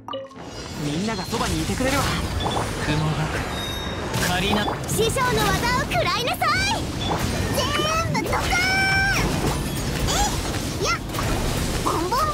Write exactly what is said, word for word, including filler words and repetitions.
みんながそばにいてくれるわ。 雲が借りな。 師匠の技を食らいなさい。全部ドカーン。えいやボンボン